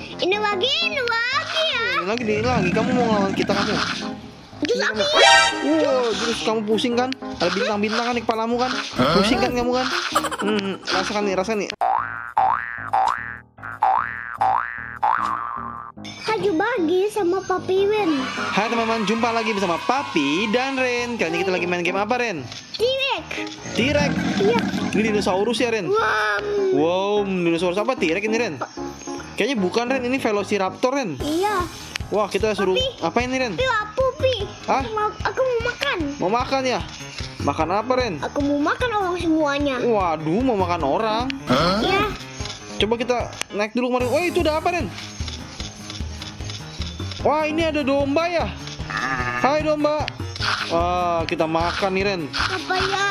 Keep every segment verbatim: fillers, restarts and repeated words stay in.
Ini lagi, ini lagi ya. Ini lagi, ini lagi. Kamu mau ngelawan kita kamu? Jus api. Wow, terus kamu pusing kan? Ada bintang-bintang kan di kepalamu kan? Pusing kan kamu kan? Hmm, rasakan nih, rasakan nih. Haju bagi sama Papi Win. Hai teman-teman, jumpa lagi bersama Papi dan Ren. Kali ini kita lagi main game apa, Ren? T-Rex. T-Rex. Iya. Ini dinosaurus ya, Ren? Wow. Wow, dinosaurus apa? T-Rex ini, Ren? Kayaknya bukan, Ren. Ini Velociraptor, Ren. Iya. Wah, kita suruh Papi. apa ini, Ren? Tapi apa, Pi? Hah? Aku mau, aku mau makan. Mau makan ya? Makan apa, Ren? Aku mau makan orang semuanya. Waduh, mau makan orang. Iya. Coba kita naik dulu kemarin. Wah, itu ada apa, Ren? Wah, ini ada domba ya? Hai domba. Wah, kita makan nih, Ren. Apa ya?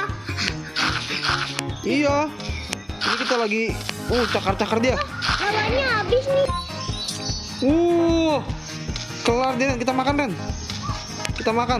Iya. Ini kita lagi uh cakar-cakar dia. Lawannya habis nih. Uh. Kelar dia, Ren. Kita makan, Ren. Kita makan.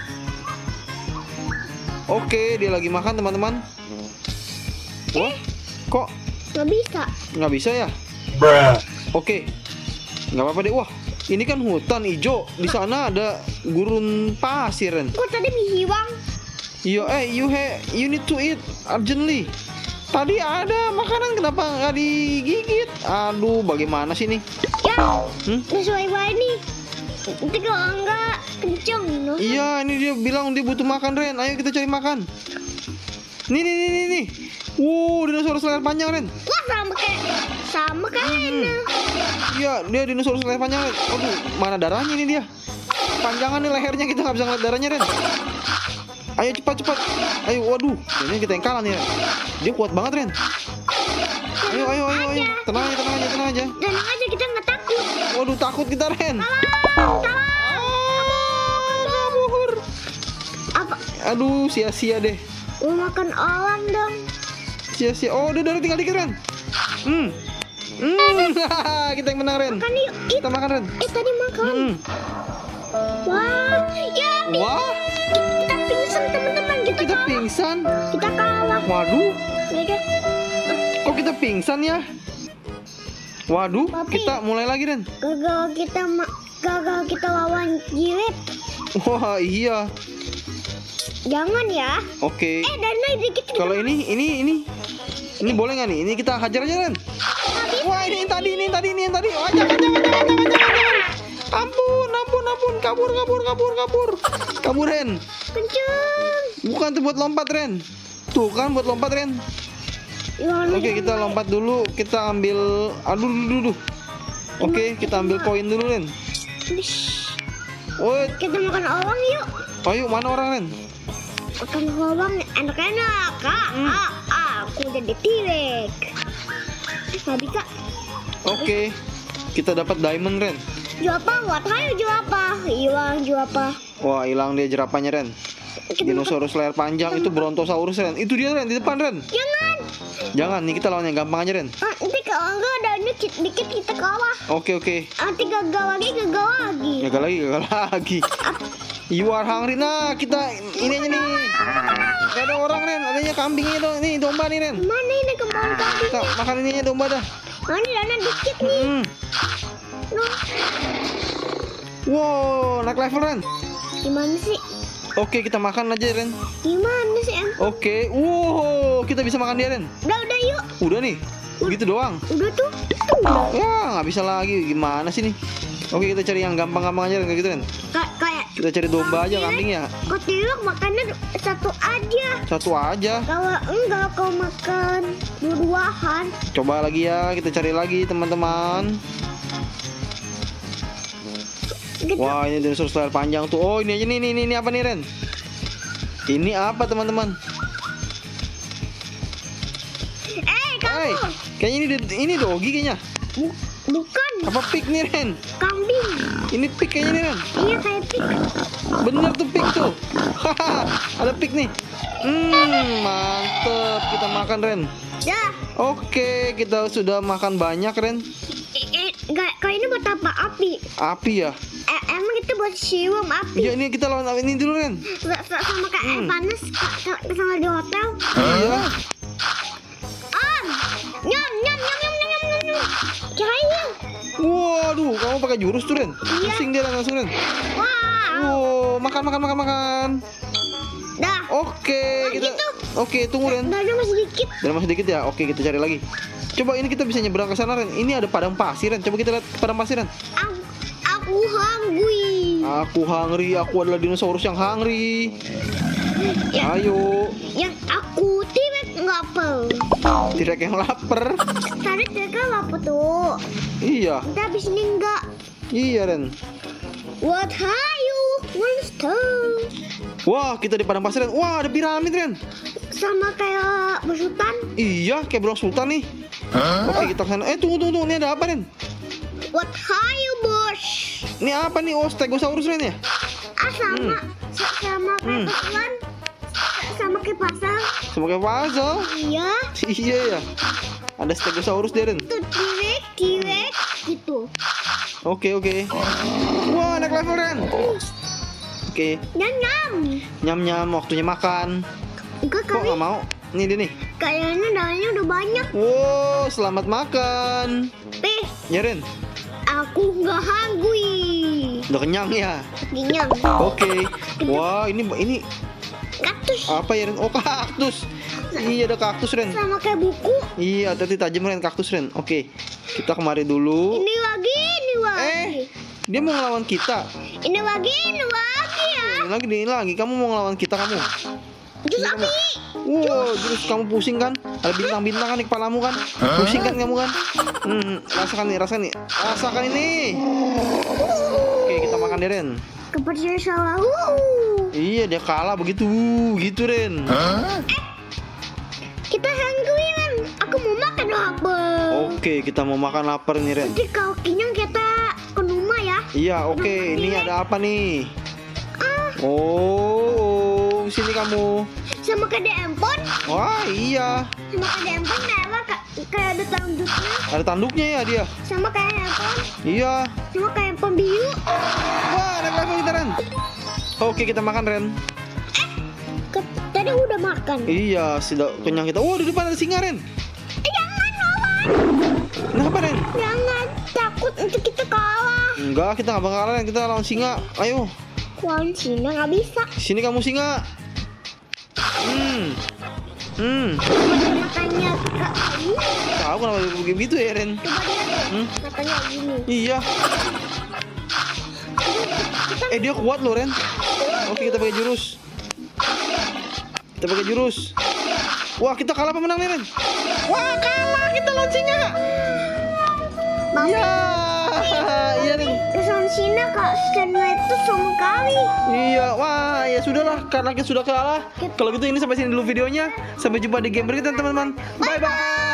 Oke, dia lagi makan, teman-teman. Wah, kok Nggak bisa. nggak bisa ya? Bruh. Oke. Nggak apa-apa deh. Wah, ini kan hutan hijau. Di sana ada gurun pasir, Ren. Kok tadi mie hiwang? Iya, eh, you he, you need to eat urgently. Tadi ada makanan, kenapa nggak digigit? Aduh, bagaimana sih nih? Ya. Hmm? Sesuai baik nih. Nanti kalau enggak kenceng. No? Iya, ini dia bilang dia butuh makan, Ren. Ayo kita cari makan. Nih, nih, nih, nih, nih. Wow, dinosaurus layar panjang, Ren. Wah, sama kayak sama kayaknya. Iya, dia dinosaurus layar panjang, Ren. Aduh, mana darahnya ini dia? Panjangan nih lehernya, kita nggak bisa ngeliat darahnya, Ren. Ayo cepat cepat. Ayo, waduh, ini kita yang kalah nih, Ren. Dia kuat banget, Ren. Ayo, ayo, ayo, ayo. Tenang aja, tenang aja, tenang aja. Dan aja kita nggak takut. Waduh, takut kita, Ren. Tolong, tolong. Ah, kabur. Apa? Aduh, sia-sia deh. Mau makan orang dong. Sia-sia. Oh, udah, udah, tinggal dikit, Ren. Hmm. Hmm. Kita yang menang, Ren. Makan yuk. Ih, Kita makan, Ren. eh tadi makan. Hmm. Wah, ya Pi. Wah, Kita pingsan teman-teman. Kita, kita kalah. pingsan. Kita kalah. Waduh, Mereka. kok kita pingsan ya? Waduh, Papi. kita mulai lagi, Ren. Gagal kita ma gagal kita lawan jilid. Wah, iya. Jangan ya. Oke. Eh, dan naik dikit. kita- Kalau ini, ini, ini, ini boleh nggak nih? Ini kita hajar aja, Ren. Wah, ini yang tadi, ini yang tadi, ini yang tadi. Oh, jangan, jangan, jangan, jangan, jangan. Ampun, ampun, ampun. Kabur, kabur, kabur, kabur. Kabur, Ren. Kenceng. Bukan tuh buat lompat, Ren. Tuh kan buat lompat, Ren. Jangan Oke, kita lompat dulu. Kita ambil, aduh, duh, duh, duh. Oke, kita ambil koin dulu, Ren. Oh, Kita makan orang yuk. ayo mana orang, Ren? Makan orang enak-enak. Kak, Hmm. ah, ah, aku jadi T-Rex. Nggak bisa. Oke, kita dapat diamond, Ren. Jual apa? What? Hayo jual apa? Hilang jual apa? Wah, hilang dia jerapahnya, Ren. Kita Dinosaurus layar panjang itu Brontosaurus, Ren. Itu dia, Ren, di depan, Ren. Jangan. Jangan, nih kita lawan yang gampang aja, Ren. Ah, nanti kalau enggak ada dikit, dikit kita kalah. Oke, oke. Nanti gagal lagi, gagal lagi. Gagal lagi, gagal lagi. You are hungry. Nah, kita ini aja nih. Gak ada orang, Ren. Adanya kambingnya dong. Nih, domba nih, Ren. Mana ini kembang kambing? Kita makan ini aja domba dah. Nah, ini dana dikit nih. Hmm. Noh, Wow, naik level, Ren. gimana sih? Oke, kita makan aja, Ren. Gimana sih, Em? Oke. Wow, kita bisa makan dia, Ren. Udah, udah yuk. Udah nih. Begitu doang. Udah tuh. Tuh, udah. Ya, nggak bisa lagi. Gimana sih nih? Oke, kita cari yang gampang-gampang aja, Ren, kayak gitu, Ren. Kayak, kayak. Kita cari domba aja, kambing ya. Kau tiluk makannya satu aja. Satu aja. Kalau enggak kau makan dua-duaan. Coba lagi ya, kita cari lagi, teman-teman. Gitu. Wah, ini dinosaurus layar panjang tuh. Oh, ini aja nih, nih, nih, ini apa nih, Ren? Ini apa, teman-teman? Eh, kamu. Hai, kayaknya ini ini dogi kayaknya. Bu- bukan Apa pig nih, Ren? kambing. Ini pig kayaknya nih, Ren. Iya kayak pig. Bener tuh pig tuh. Haha, ada pig nih. Hmm, mantep. Kita makan, Ren. Dah. Oke, kita sudah makan banyak, Ren. Eh, eh, nggak, kau ini buat apa api? Api ya? Eh, emang itu buat siwam api. Iya, ini kita lawan ini dulu, Ren. Sa- sa- Sama kayak air Hmm. panas ka- ka- sama di hotel. Iya. Ah, nyam nyam nyam nyam nyam nyam nyam. Kirain. Waduh, kamu pakai jurus tuh Ren. Pusing dia Ren, langsung Ren. Wow. Wow, makan makan makan makan. Dah. Oke, kita. gitu. Oke, tunggu Ren. Darah masih dikit. Darah masih dikit ya. Oke, kita cari lagi. Coba ini kita bisa nyebrang ke sana Ren. Ini ada padang pasir Ren. Coba kita lihat padang pasir Ren. Aku, aku hungry. Aku hungry. Aku adalah dinosaurus yang hungry. Ya. Ayo. Yang aku T-Rex lapar. T-Rex yang lapar. Tadi T-Rex lapar tuh. Iya. Kita habis ini enggak. Iya Ren. What are you? Monster. Wah, kita di padang pasir Ren. Wah, ada piramid Ren. Sama kayak bersultan. Iya, kayak Blok Sultan nih. Oke, kita kesana. Eh, tunggu, tunggu, tunggu. Ini ada apa, Ren? What are you, bos? Ini apa nih? Oh, Stegosaurus, Ren ya? Ah, sama. Sa- Sama kayak Hmm. pasar. Sama kayak pasar. Sama kayak puzzle. Iya. Iya ya. Ada Stegosaurus deh, Ren. Itu T-Rex, T-Rex gitu. Oke, oke. Wah, naik level, Ren. Oke. Nyam-nyam. Nyam-nyam, waktunya makan. Enggak Kok kali. nggak mau? Nih, dia nih. Kayaknya darahnya udah banyak. Wow, selamat makan. Peh, Ya, Ren. aku nggak hungry. Udah kenyang ya? Kenyang. Oke. Wah, ini ini Kaktus. apa ya, Ren? Oh, kaktus. Iya, ada kaktus, Ren. Sama kayak buku. Iya, tadi tajam Ren, kaktus Ren. Oke, kita kemari dulu. Ini lagi, ini lagi. Eh, dia mau ngelawan kita. Ini lagi, ini lagi ya. Ini lagi, ini lagi. Kamu mau ngelawan kita kamu? Jus api. Wow, terus kamu pusing kan? Ada bintang-bintang kan di kepalamu kan? Pusing kan kamu kan? Hmm, rasakan nih, rasakan nih. Rasakan ini. Oke, kita makan deh Ren. Kepercayaan salah. Uh. Iya, dia kalah begitu, gitu Ren. Kita hungry, Ren. Aku mau makan apa? Oke, kita mau makan lapar nih Ren. Jadi kalau kenyang kita ke rumah ya. Iya, oke. Ini ada apa nih? Ah, Oh, sini kamu. sama kayak di handphone. Wah, iya. Sama kayak di handphone kayak apa? Ka- Kayak ada tanduknya. Ada tanduknya ya dia. Sama kayak handphone. Iya. Sama kayak handphone biru. Wah, naik level kita Ren. Oke, kita makan Ren. Ke- Tadi udah makan. Iya, sudah kenyang kita. Wah, di depan ada singa Ren. Eh, jangan lawan. Kenapa Ren? Jangan. Takut untuk kita kalah. Enggak, kita nggak bakal kalah Ren. Kita lawan singa. Ayo, Lawan Cina nggak bisa. sini kamu singa. Hmm. Hmm. Matanya kak ini. Tahu kenapa begitu ya Ren? Coba lihat. Hmm? Matanya gini. Iya. Eh, dia kuat loh Ren. Oke, kita pakai jurus. Kita pakai jurus. Wah, kita kalah apa menang nih Ren? Wah, kalah kita lawan singa. Bang, Iya. Iya Ren. kesan Cina kak Cina itu sama kali. Iya, wah ya sudahlah karena kita sudah kalah. Kalau gitu ini sampai sini dulu videonya. Sampai jumpa di game berikutnya teman-teman. Bye bye.